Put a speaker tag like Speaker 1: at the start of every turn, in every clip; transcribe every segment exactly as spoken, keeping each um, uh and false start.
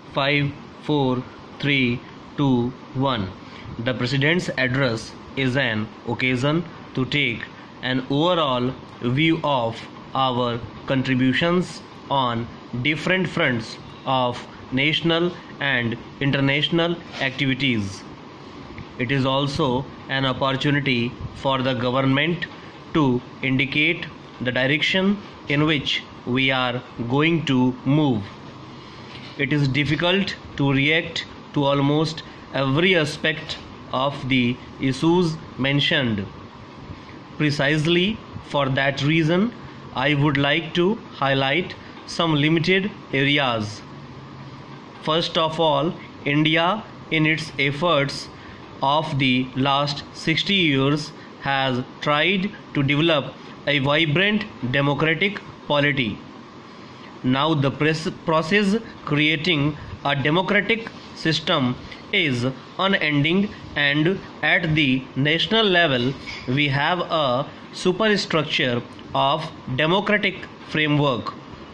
Speaker 1: five, four, three, two, one. The President's address is an occasion to take an overall view of our contributions on different fronts of national and international activities. It is also an opportunity for the government to indicate the direction in which we are going to move. It is difficult to react to almost every aspect of the issues mentioned. Precisely for that reason, I would like to highlight some limited areas. First of all, India, in its efforts of the last sixty years, has tried to develop a vibrant democratic polity. Now the process creating a democratic system is unending, and at the national level we have a superstructure of democratic framework.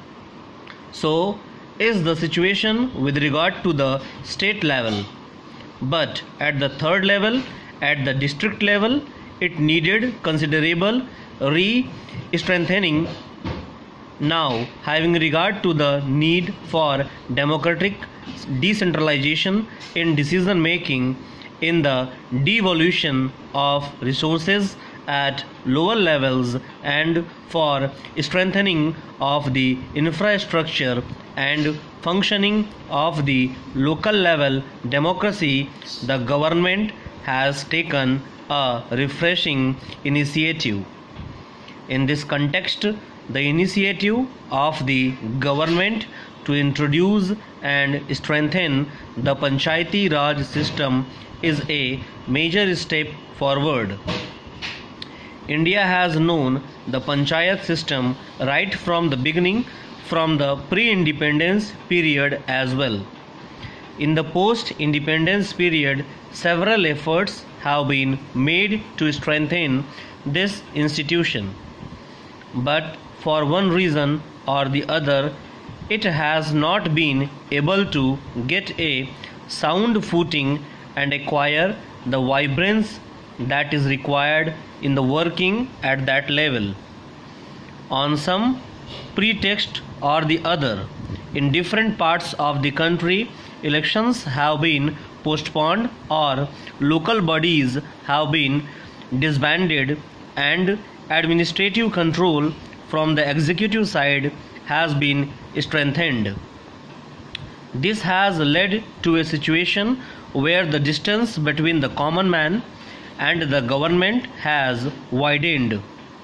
Speaker 1: So is the situation with regard to the state level. But at the third level, at the district level, it needed considerable re-strengthening. Now, having regard to the need for democratic decentralization in decision making, in the devolution of resources at lower levels, and for strengthening of the infrastructure and functioning of the local level democracy, the government has taken a refreshing initiative. In this context, the initiative of the government to introduce and strengthen the Panchayati Raj system is a major step forward. India has known the Panchayat system right from the beginning, from the pre-independence period as well. In the post-independence period, several efforts have been made to strengthen this institution. But for one reason or the other, it has not been able to get a sound footing and acquire the vibrance that is required in the working at that level. On some pretext or the other, in different parts of the country, elections have been postponed or local bodies have been disbanded, and administrative control from the executive side has been strengthened. This has led to a situation where the distance between the common man and the government has widened.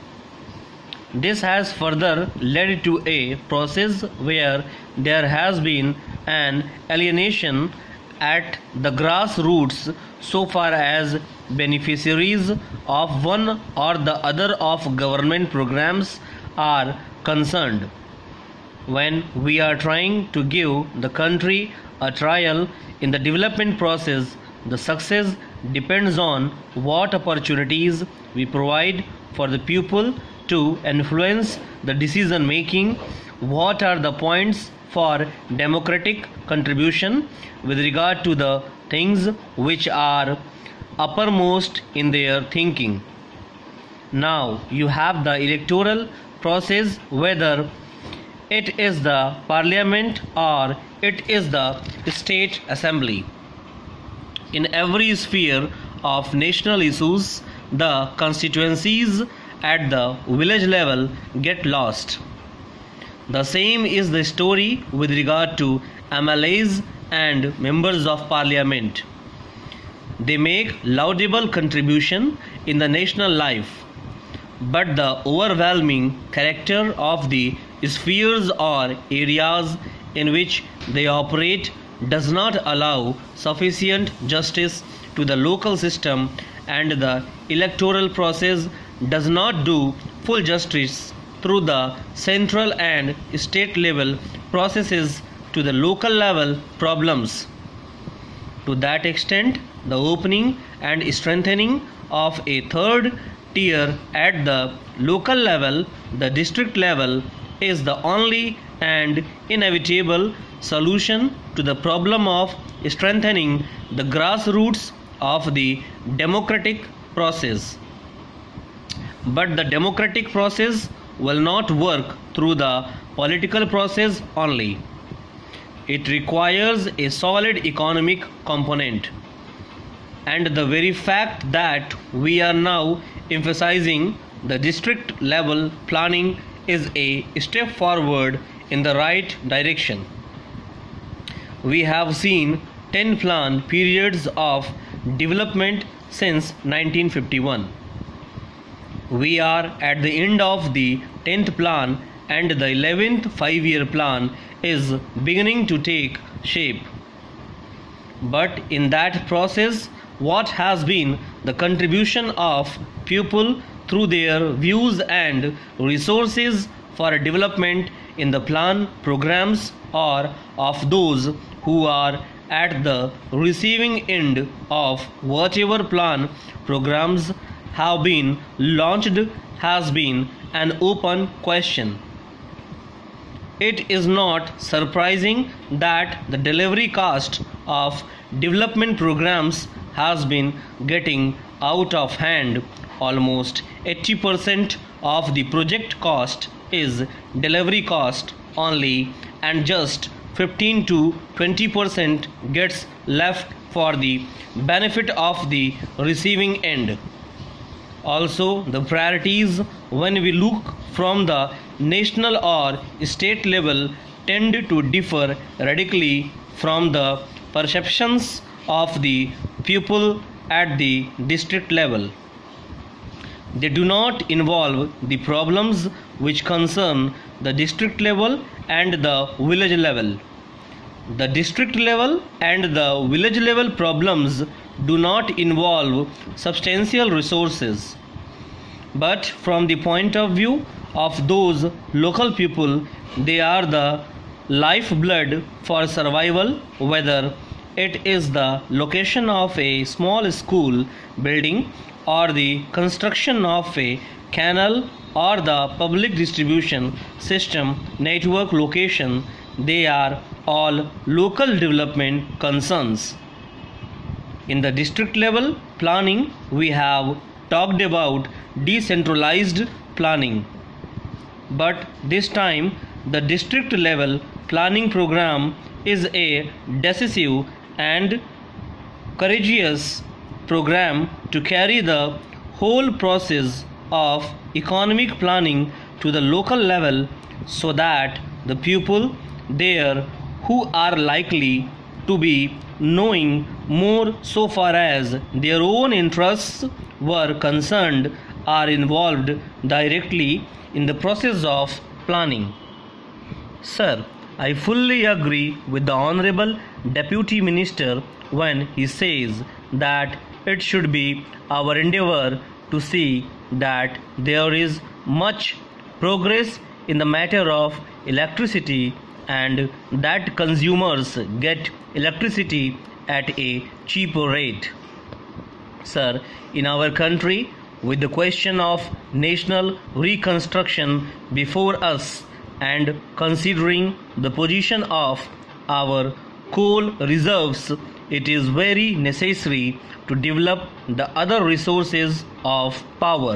Speaker 1: This has further led to a process where there has been an alienation at the grassroots so far as beneficiaries of one or the other of government programs are concerned. When we are trying to give the country a trial in the development process, the success depends on what opportunities we provide for the people to influence the decision making, what are the points for democratic contribution with regard to the things which are uppermost in their thinking. Now you have the electoral process, whether it is the parliament or it is the state assembly. In every sphere of national issues, the constituencies at the village level get lost. The same is the story with regard to M L As and members of parliament. They make laudable contribution in the national life, but the overwhelming character of the spheres or areas in which they operate does not allow sufficient justice to the local system, and the electoral process does not do full justice through the central and state level processes to the local level problems. To that extent, the opening and strengthening of a third tier at the local level, the district level, is the only and inevitable solution to the problem of strengthening the grassroots of the democratic process. But the democratic process will not work through the political process only. It requires a solid economic component. And the very fact that we are now emphasizing the district level planning is a step forward in the right direction. We have seen ten plan periods of development since nineteen fifty-one. We are at the end of the tenth plan and the eleventh five-year plan is beginning to take shape. But in that process, what has been the contribution of people through their views and resources for development in the plan programs, or of those who are at the receiving end of whatever plan programs have been launched, has been an open question. It is not surprising that the delivery cost of development programs has been getting out of hand. Almost eighty percent of the project cost is delivery cost only, and just fifteen to twenty percent gets left for the benefit of the receiving end. Also, the priorities when we look from the national or state level tend to differ radically from the perceptions of the people at the district level. They do not involve the problems which concern the district level and the village level. The district level and the village level problems do not involve substantial resources. But from the point of view of those local people, they are the lifeblood for survival, whether it is the location of a small school building or the construction of a canal or the public distribution system network location. They are all local development concerns. In the district level planning, we have talked about decentralized planning. But this time, the district level planning program is a decisive and courageous program to carry the whole process of economic planning to the local level, so that the people there who are likely to be knowing more so far as their own interests were concerned are involved directly in the process of planning. Sir, I fully agree with the Honorable Deputy Minister when he says that it should be our endeavor to see that there is much progress in the matter of electricity and that consumers get electricity at a cheaper rate. Sir, in our country, with the question of national reconstruction before us and considering the position of our coal reserves, it is very necessary to develop the other resources of power.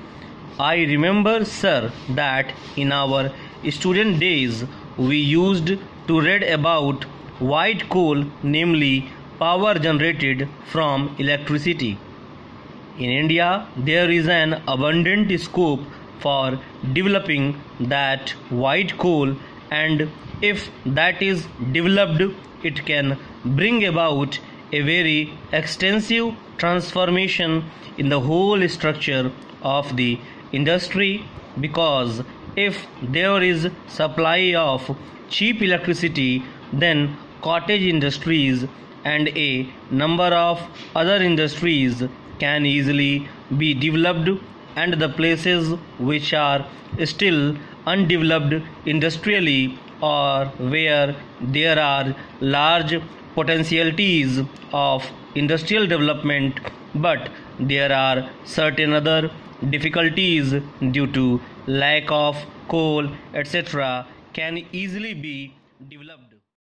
Speaker 1: I remember, sir, that in our student days we used to read about white coal, namely power generated from electricity. In India, there is an abundant scope for developing that white coal, and if that is developed, it can bring about a very extensive transformation in the whole structure of the industry, because if there is supply of cheap electricity, then cottage industries and a number of other industries can easily be developed, and the places which are still undeveloped industrially, or where there are large potentialities of industrial development, but there are certain other difficulties due to lack of coal, et cetera, can easily be developed.